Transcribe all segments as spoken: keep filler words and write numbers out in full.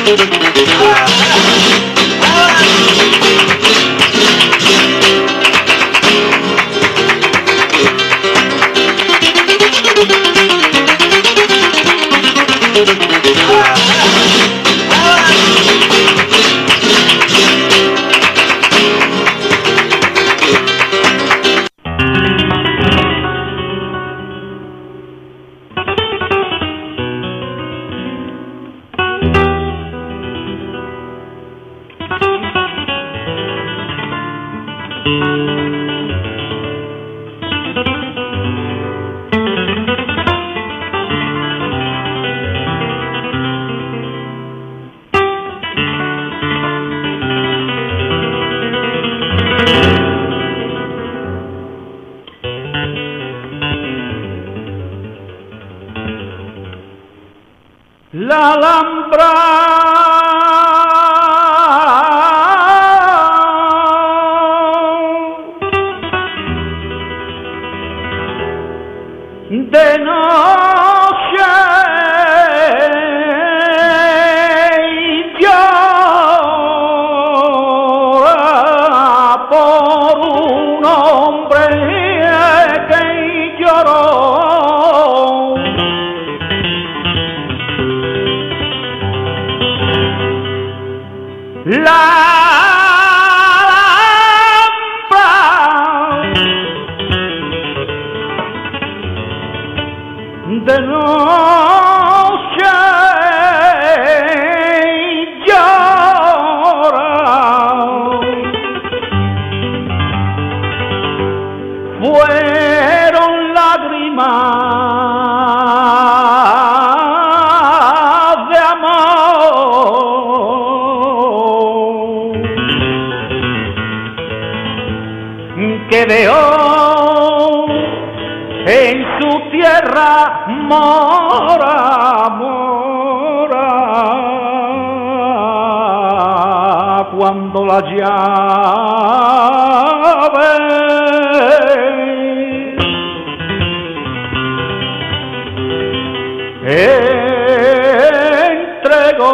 La Alhambra de noche llora por un hombre que lloró. La Alhambra de noche llora, fueron lágrimas de amor que dejó en su tierra mora, mora, cuando la llave entregó.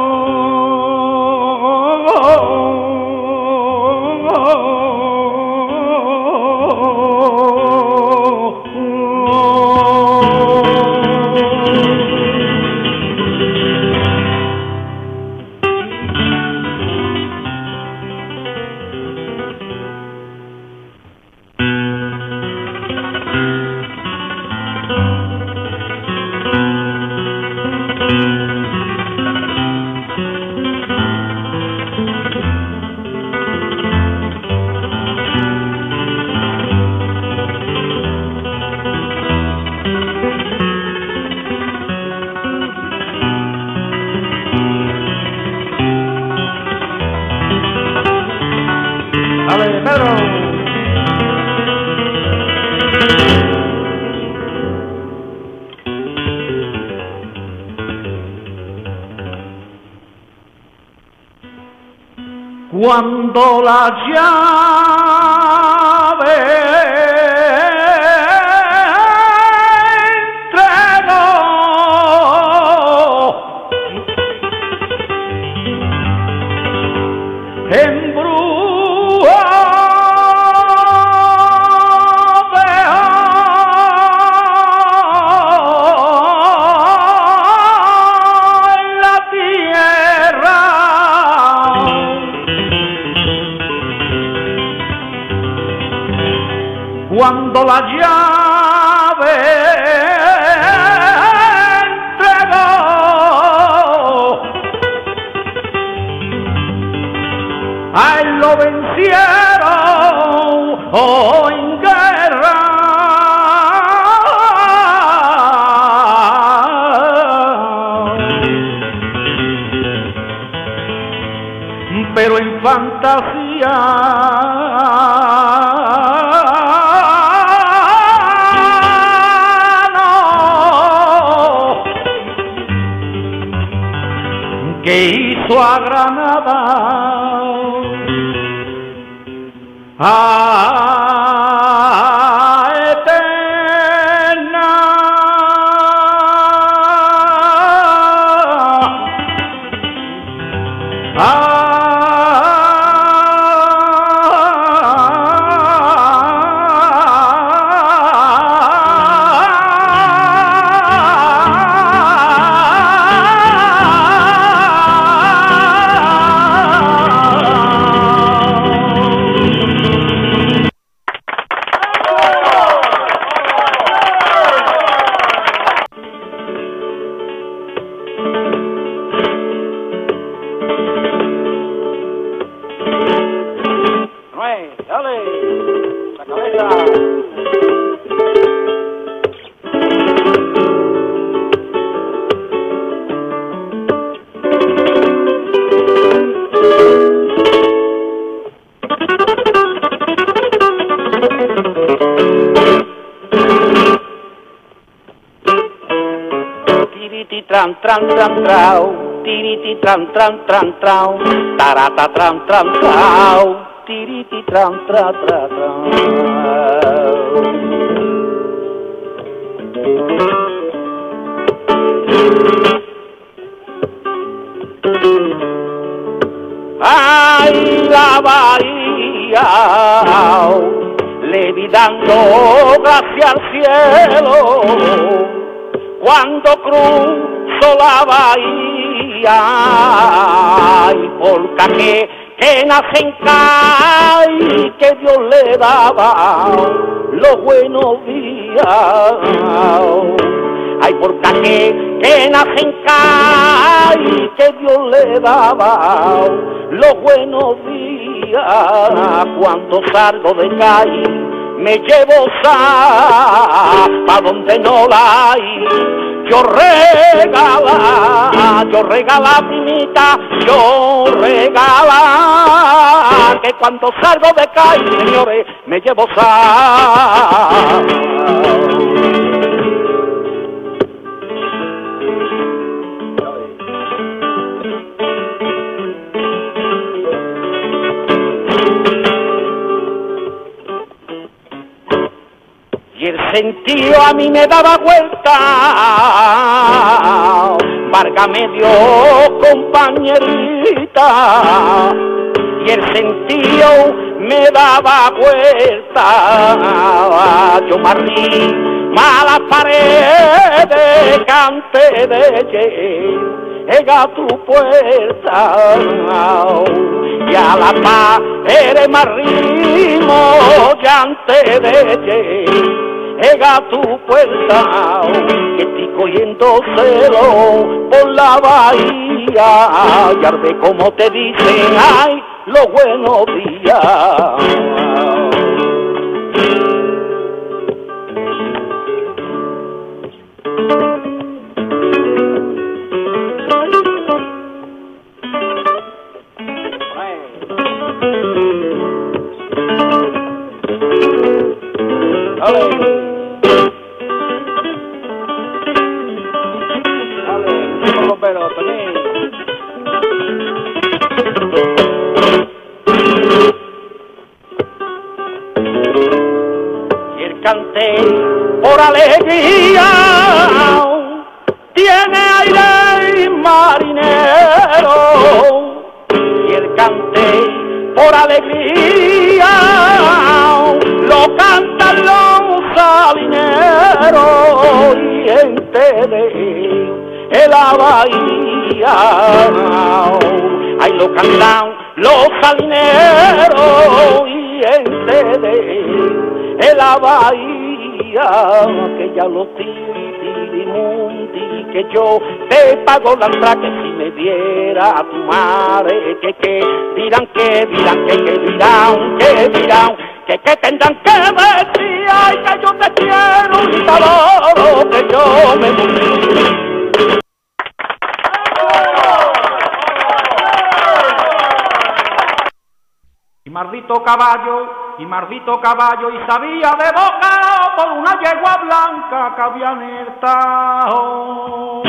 Dale, Pedro. Cuando la llave entregó, embrujó la tierra. Cuando la llave entregó, a él lo vencieron oh, en guerra. Pero en fantasía que hizo a Granada a eterna tran, tran, trau, tiriti, tran, tran, tran, trau, tarata, tran, tran, trau, tiriti, tran, tran, tran, trau. Ay, la bahía, le vi dando gracias al cielo cuando cruzo la bahía, y por caque que nace en Cay, que Dios le daba los buenos días. Ay, por caque que nace en Cay, que Dios le daba los buenos días. Cuando salgo de Cay me llevo sa pa donde no la hay. Yo regala, yo regala primita, yo regala, que cuando salgo de Cay, señores, me llevo sa. Y el sentido a mí me daba vuelta, Vargas me dio compañerita, y el sentido me daba vuelta, yo marrí malas paredes, canté de llega a tu puerta, y a la paz eres más ritmo, ya antes de llega a tu puerta, que estoy cogiendo celo por la bahía, y arde como te dicen, ay, los buenos días. Y el cante por alegría tiene aire marinero, y el cante por alegría lo cantan los salineros, y gente de la bahía, ahí lo cantan los salineros, y gente de la bahía, que ya los tirimundi, que yo te pago la entrada, que si me viera a tu madre, que que dirán, que dirán, que que dirán, que dirán, que que tendrán que decir, ay, que yo te quiero y te adoro, que yo me morí. Y maldito caballo, y maldito caballo, y sabía de boca por una yegua blanca que había en el Tajo.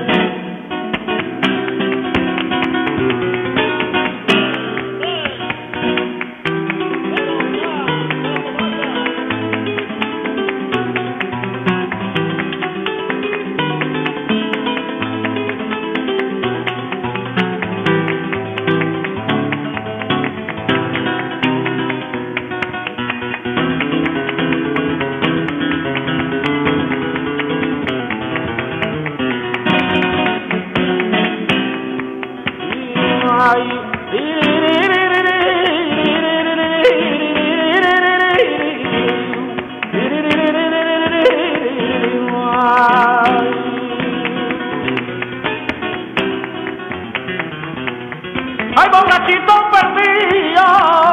Ay, borrachito perdido,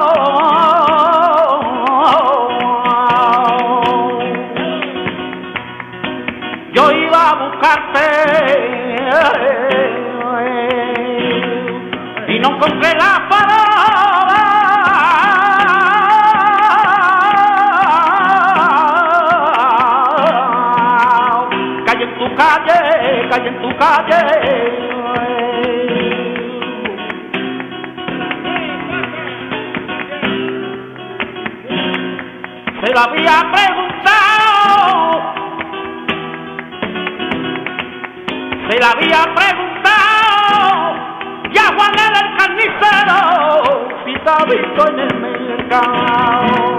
yo iba a buscarte y no encontré la parada, calle en tu calle, calle en tu calle. Se lo había preguntado, se lo había preguntado, y a Juanel el carnicero, si te ha visto en el mercado.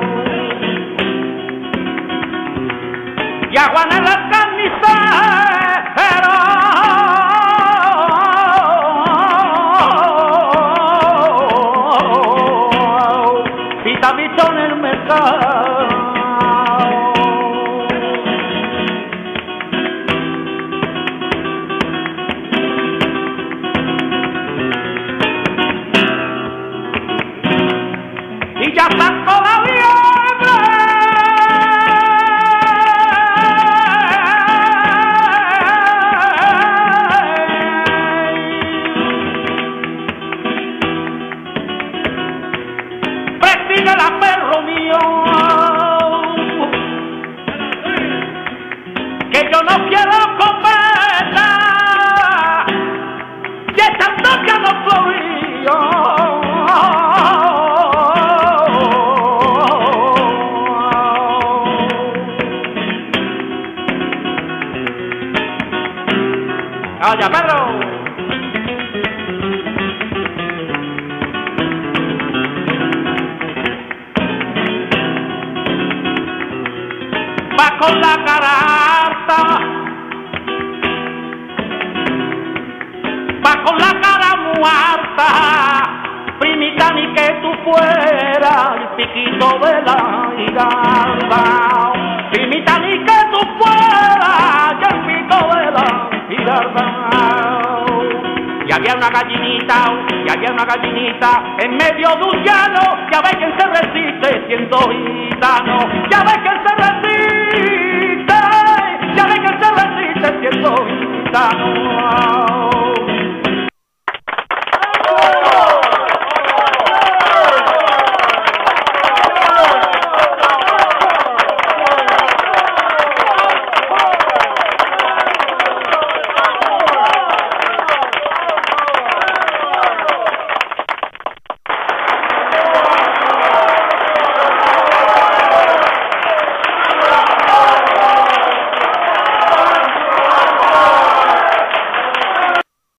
Y a Juanel el carnicero, si te ha visto en el mercado. Y ya sacó la liebre, presigue la perro mío, que yo no quiero comerla, y esta que no florío. ¡Oye, perro! Va con la cara harta, va con la cara muerta, primita ni que tú fueras el piquito de la hidalga, primita ni que tú fueras el piquito de la hidalga. Y había una gallinita, y había una gallinita en medio de un llano, ya ves que se resiste siendo gitano, ya ves que se resiste, ya ves que se resiste siendo gitano.